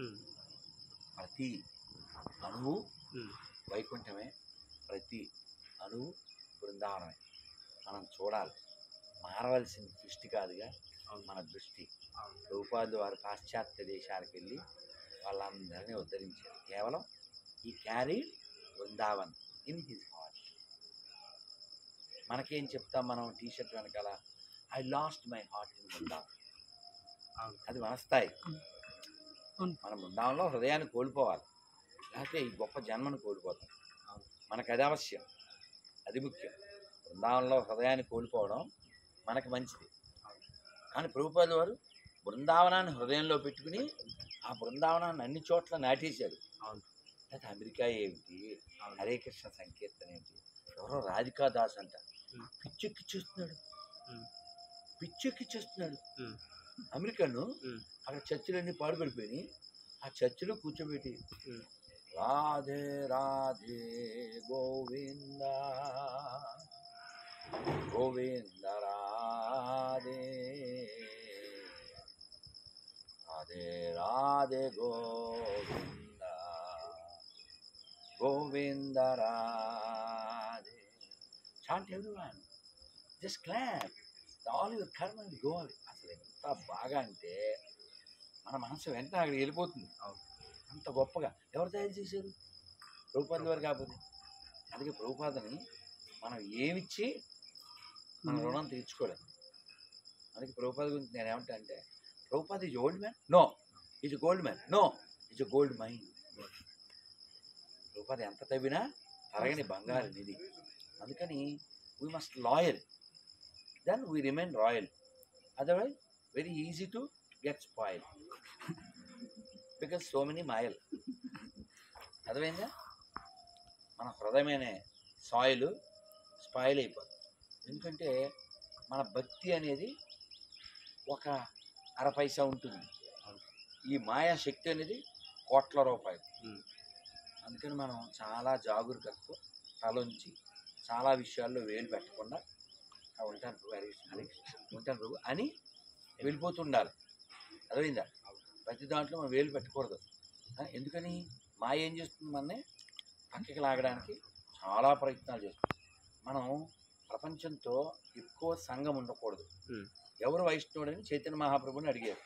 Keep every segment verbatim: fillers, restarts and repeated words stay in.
ప్రతి అణువు వైకుంఠమే, ప్రతి అణువు బృందావనమే. మనం చూడాలి. మారవలసిన దృష్టి కాదుగా మన దృష్టి. ప్రభుపాదులు వారు పాశ్చాత్య దేశాలకు వెళ్ళి వాళ్ళందరినీ ఉద్ధరించారు. కేవలం ఈ carry Brindavan in his heart. మనకేం చెప్తాం మనం టీషర్ట్ వెనకాల, I lost my heart in Brindavan. అది మన స్థాయి. మన బృందావనంలో హృదయాన్ని కోల్పోవాలి, లేకపోతే ఈ గొప్ప జన్మను కోల్పోతాం. మనకు అది అవశ్యం, అది ముఖ్యం. బృందావనంలో హృదయాన్ని కోల్పోవడం మనకు మంచిది. కానీ ప్రభుపాదుల వారు బృందావనాన్ని హృదయంలో పెట్టుకుని ఆ బృందావనాన్ని అన్ని చోట్ల నాటేశారు. అయితే అమెరికా ఏమిటి, హరే కృష్ణ సంకీర్తన ఏమిటి, ఎవరో రాధికా దాస్ అంట పిచ్చెక్కిచ్చేస్తున్నాడు, పిచ్చెక్కిచ్చేస్తున్నాడు అమెరికాను. అక్కడ చర్చిలన్నీ పాడుపడిపోయినాయి. ఆ చర్చిలో కూర్చోబెట్టి Radhe Radhe Govinda Govinda Radhe Radhe Radhe Govinda Govinda Radhe. Chant everyone, just clap, all your karma will go. అసలు ఎంత బాగా అంటే మన మనసు వెంటనే అక్కడ వెళ్ళిపోతుంది. అంత గొప్పగా ఎవరు తయారు చేశారు? ప్రభుపాదుల వారు కాకపోతే. అందుకే ప్రభుపాదని మనం ఏమిచ్చి మన రుణం తీర్చుకోలేదు. అందుకే ప్రభుపాద గురించి నేను ఏమంటా అంటే, Prabhupada is old man, no is gold man, no is gold mine. Prabhupada ఎంత తవ్వినా తరగని బంగారు నిధి. అందుకని we must loyal, then we remain royal. Otherwise very easy to get spoil because so many mayal. అర్థమైందా? మన హృదయమనే సాయిల్ స్పాయిల్ అయిపోతుంది. ఎందుకంటే మన భక్తి అనేది ఒక అర పైసా ఉంటుంది, ఈ మాయా శక్తి అనేది కోట్ల రూపాయలు. అందుకని మనం చాలా జాగరూకతతో తలొంచి చాలా విషయాల్లో వేలు పెట్టకుండా ఉంటాను ప్రభు, హరే కృష్ణ ఉంటాను ప్రభు అని వెళ్ళిపోతుండాలి. అర్థమైందా? ప్రతి దాంట్లో మనం వేలు పెట్టకూడదు. ఎందుకని మాయ ఏం చేస్తుంది, మననే పక్కకి లాగడానికి చాలా ప్రయత్నాలు చేస్తుంది. మనం ప్రపంచంతో ఎక్కువ సంఘం ఉండకూడదు. ఎవరు వైష్ణవుడని చైతన్య మహాప్రభుని అడిగారు.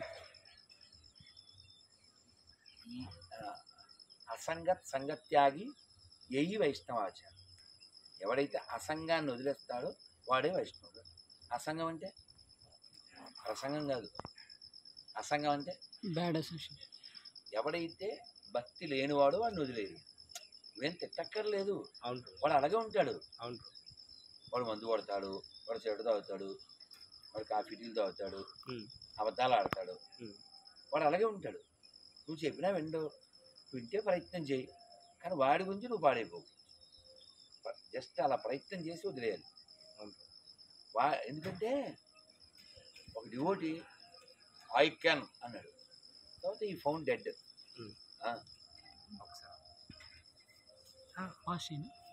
ఈ అసంగత్ సంగత్యాగి ఏయి వైష్ణవాచారం. ఎవడైతే అసంగాన్ని వదిలేస్తాడో వాడే వైష్ణవుడు. అసంగం అంటే ప్రసంగం కాదు, అసంగం అంటే బ్యాడ్ అసోసియేషన్. ఎవడైతే భక్తి లేనివాడు వాడిని వదిలేదు. ఇవేం తిట్టక్కర్లేదు, వాడు అలాగే ఉంటాడు. వాడు మందు కొడతాడు, వాడు చెడు తాగుతాడు, వాడు కాఫీ టీలు తాగుతాడు, అబద్ధాలు ఆడతాడు, వాడు అలాగే ఉంటాడు. నువ్వు చెప్పినా విండు, వింటే ప్రయత్నం చేయి, కానీ వాడి గురించి నువ్వు పాడైపోవు. జస్ట్ అలా ప్రయత్నం చేసి వదిలేయాలి. వా ఎందుకంటే ఒక డివోటీ ఐ కెన్ అన్నాడు, తర్వాత ఈ ఫౌండ్ డెడ్. ఒకసారి